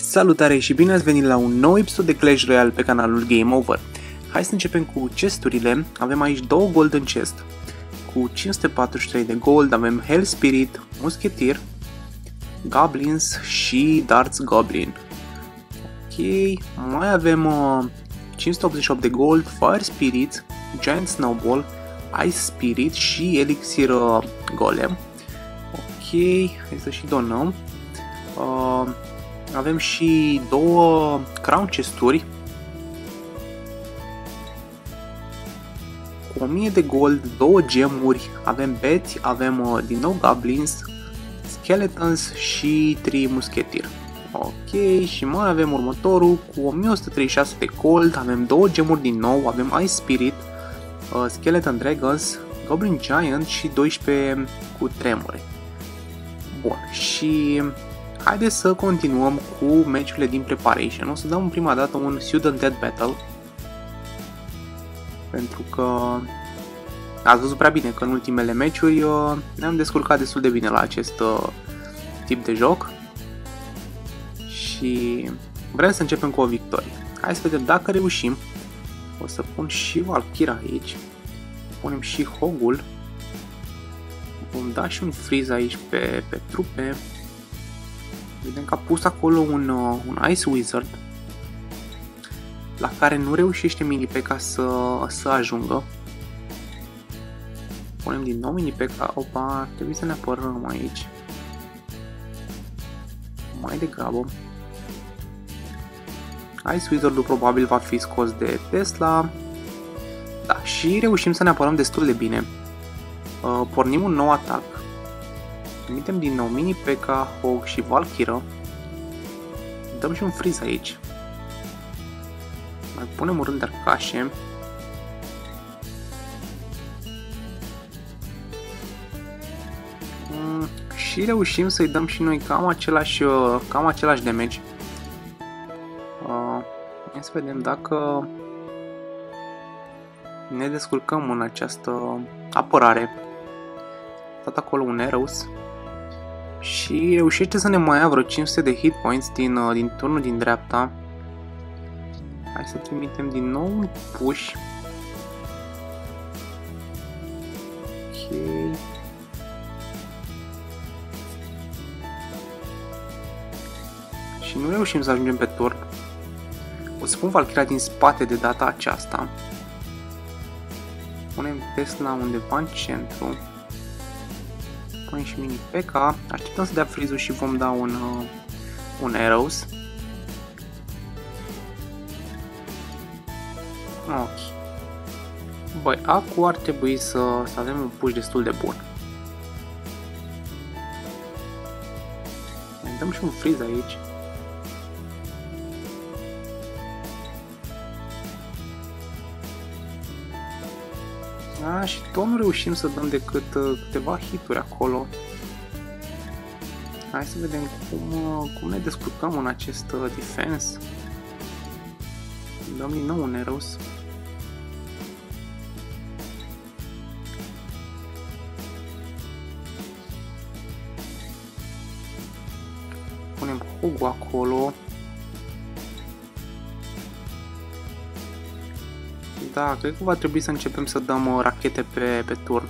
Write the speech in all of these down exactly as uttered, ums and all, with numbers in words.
Salutare și bine ați venit la un nou episod de Clash Royale pe canalul Game Over. Hai să începem cu chesturile. Avem aici două golden chest. Cu cinci sute patruzeci și trei de gold avem Hell Spirit, Musketeer, Goblins și Darts Goblin. Ok, mai avem uh, cinci sute optzeci și opt de gold, Fire Spirit, Giant Snowball, Ice Spirit și Elixir uh, Golem. Ok, hai să și donăm. Uh, avem și două crown chesturi cu o mie de gold, două gemuri, avem beti, avem uh, din nou goblins, skeletons și trei musketieri. Ok, și mai avem următorul cu o mie o sută treizeci și șase de gold, avem două gemuri din nou, avem Ice Spirit, uh, Skeleton Dragons, Goblin Giant și doisprezece cu tremure. Bun, și haideți să continuăm cu meciurile din Preparation. O să dăm prima dată un Sudden Death Battle, pentru că ați văzut prea bine că în ultimele meciuri uh, ne-am descurcat destul de bine la acest uh, tip de joc și vrem să începem cu o victorie. Hai să vedem dacă reușim. O să pun și Valkyra aici, punem și Hogul, vom da și un freeze aici pe, pe trupe. Vedem că a pus acolo un, uh, un Ice Wizard la care nu reușește Mini-P.E.K.K.A să, să ajungă. Punem din nou Mini-P.E.K.K.A. Opa, trebuie să ne apărăm aici mai degrabă. Ice Wizard-ul probabil va fi scos de Tesla. Da, și reușim să ne apărăm destul de bine. Uh, pornim un nou atac. Trimitem din nou Mini-P.E.K.K.A, Hog și Valkyra. Dăm și un freeze aici. Mai punem un rând de arcașe. Mm, și reușim să-i dăm și noi cam același, cam același damage. Uh, hai să vedem dacă ne descurcăm în această apărare. Dat acolo un Arrows și reușește să ne mai ia vreo cinci sute de hit points din, uh, din turnul din dreapta. Hai să trimitem din nou un push. Ok. Și nu reușim să ajungem pe turn. O să pun Valkyria din spate de data aceasta. Punem Tesla undeva în centru. Punem și Mini-P.E.K.K.A. Așteptăm să dea freeze-ul și vom da un, uh, un Arrows. Ok. Băi, acum ar trebui să, să avem un push destul de bun. Mai dăm și un freeze aici. A, și tot nu reușim să dăm decât uh, câteva hituri acolo. Hai să vedem cum, uh, cum ne descurcăm în acest uh, defense. Dăm din nou un Arrows. Punem Hogul acolo. Da, cred că va trebui să începem să dăm uh, rachete pe, pe turn.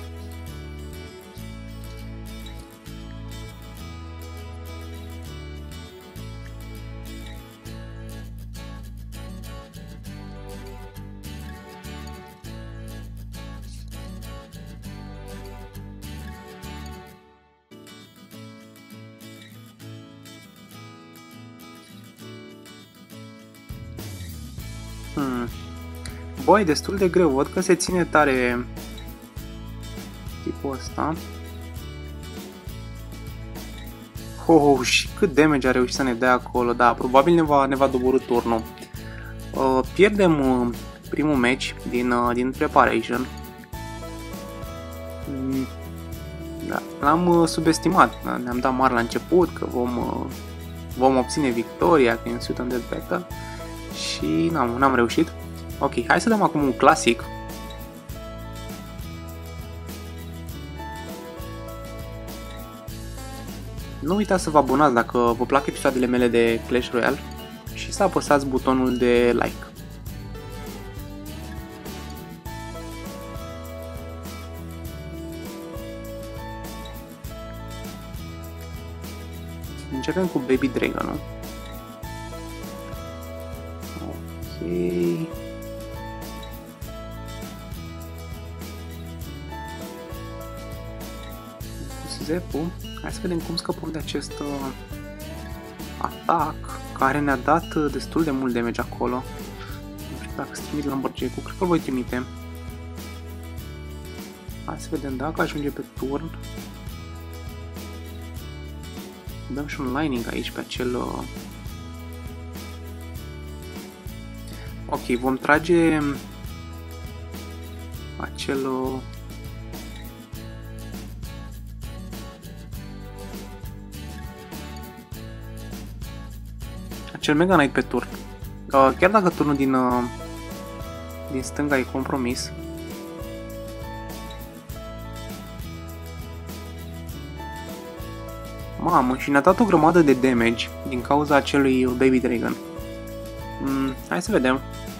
Hmm. Băi, destul de greu, văd că se ține tare tipul ăsta. Oh, și cât damage a reușit să ne dea acolo, da, probabil ne va, ne va doborî turnul. Uh, pierdem uh, primul match din, uh, din Preparation. Mm, da, l-am uh, subestimat, da, ne-am dat mari la început că vom, uh, vom obține victoria în Sudden Death Battle și n-am, n-am reușit. Ok, hai să dăm acum un clasic. Nu uitați să vă abonați dacă vă plac episoadele mele de Clash Royale și să apăsați butonul de like. Începem cu Baby Dragon, nu? Ok. Zepu. Hai să vedem cum scăpăm de acest uh, atac care ne-a dat destul de mult damage acolo. Nu știu dacă să trimit Lumberjack-ul, cred că îl voi trimite. Hai să vedem dacă ajunge pe turn. Dăm și un lining aici pe acel... Uh... Ok, vom trage acel... Uh... acel Mega Knight pe turn. Uh, chiar dacă turnul din, uh, din stânga e compromis. Mamă, și ne-a dat o grămadă de damage din cauza acelui Baby Dragon. Mm, hai să vedem.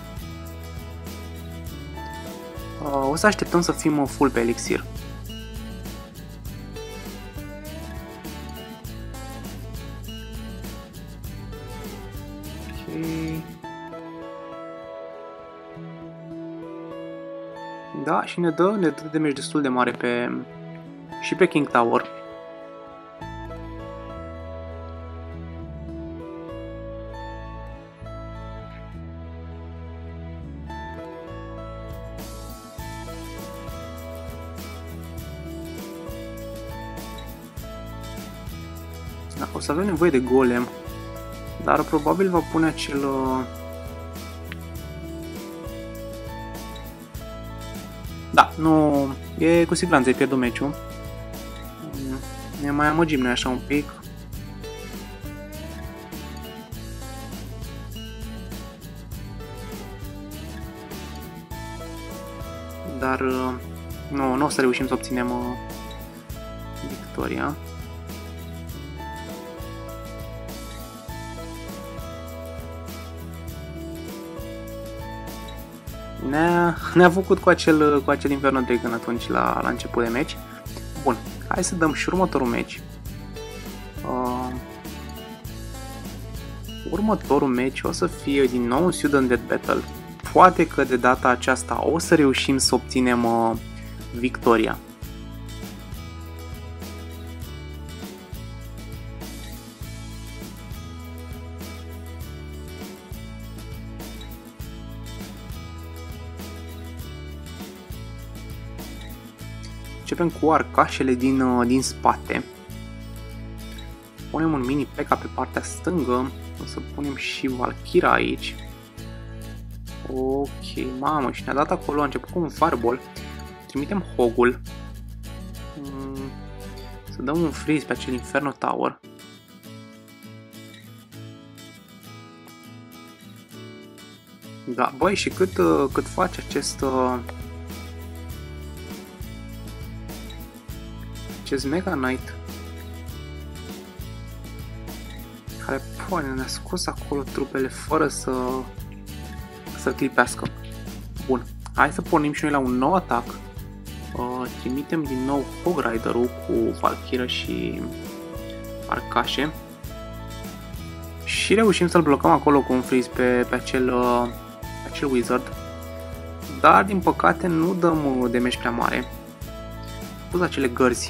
Uh, o să așteptăm să fim full pe elixir. Da, și ne dă, ne dă damage destul de mare pe și pe King Tower. Da, o să avem nevoie de golem, dar probabil va pune acel... Da, nu... e cu siguranță, îi pierdut meciul. Ne mai amăgim noi așa un pic. Dar nu, nu o să reușim să obținem victoria. Ne-a ne făcut cu acel, cu acel Inferno Dragon atunci la, la început de meci. Bun, hai să dăm și următorul meci. Uh, următorul meci o să fie din nou un Sudden Death Battle. Poate că de data aceasta o să reușim să obținem uh, victoria. Începem cu arcașele din, din spate. Punem un mini P K pe partea stângă. O să punem și Valkyra aici. Ok, mamă, și ne-a dat acolo, a început cu un Fireball. Trimitem Hogul. Să dăm un freeze pe acel Inferno Tower. Da, băi, și cât, cât face acest... acest Mega Knight care poate ne-a scos acolo trupele fără să să clipească. Bun, hai să pornim și noi la un nou atac. Uh, trimitem din nou Hog Rider-ul cu Valkyra și arcașe și reușim să-l blocăm acolo cu un freeze pe, pe, acel, uh, pe acel Wizard, dar din păcate nu dăm damage prea mare. Pus acele gărzi.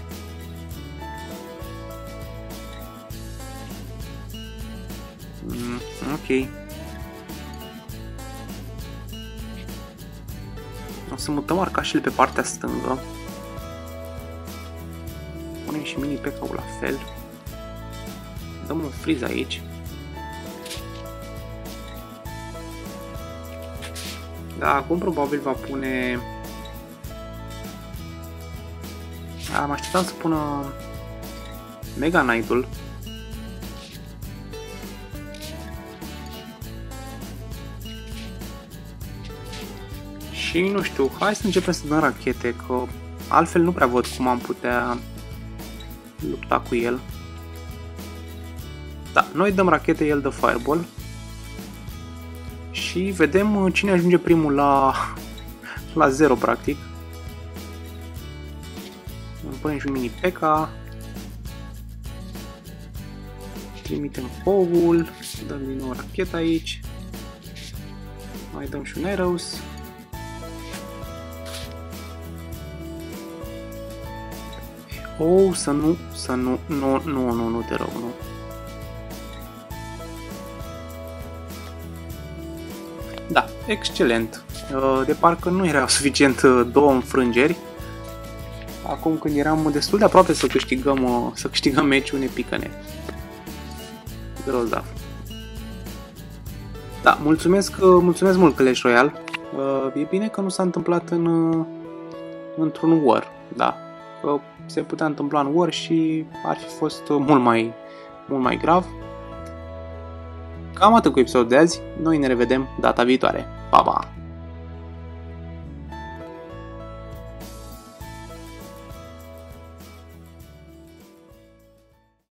Mm, ok. O să mutăm arcașele pe partea stângă. Punem și mini P K-ul la fel. Dăm un freeze aici. Da, acum probabil va pune... Am așteptat să pună Mega Knight-ul. Și nu știu, hai să începem să dăm rachete, că altfel nu prea văd cum am putea lupta cu el. Da, noi dăm rachete, el dă fireball. Și vedem cine ajunge primul la, la zero, practic. Îmi punem și un mini P K. Trimitem fogul. Dăm din nou racheta aici. Mai dăm și un arrows. Oh, să nu, să nu, nu, nu, nu, nu te rog, nu. Da, excelent. De parcă nu erau suficient două înfrângeri. Acum când eram destul de aproape să câștigăm, să câștigăm meciul, ne pică-ne. Grozav. Da, mulțumesc, mulțumesc mult Clash Royale. E bine că nu s-a întâmplat în, într-un war, da. Se putea întâmpla în war și ar fi fost mult mai, mult mai grav. Cam atât cu episodul de azi. Noi ne revedem data viitoare. Pa, pa!